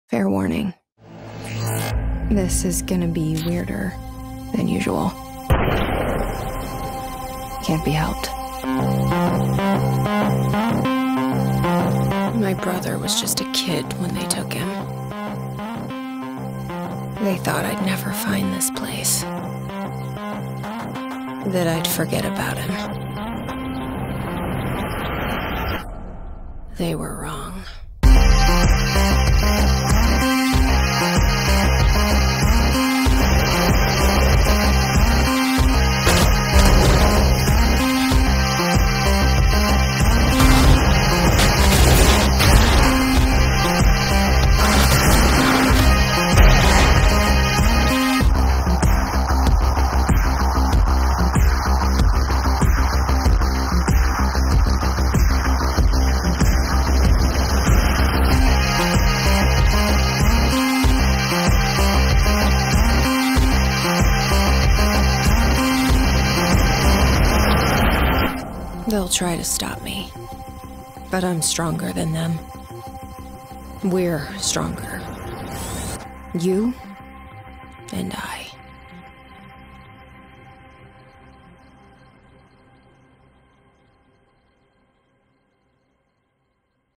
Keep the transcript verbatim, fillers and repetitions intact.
Fair warning. This is gonna be weirder than usual. Can't be helped. My brother was just a kid when they took him. They thought I'd never find this place. That I'd forget about him. They were wrong. They'll try to stop me, but I'm stronger than them. We're stronger. You and I.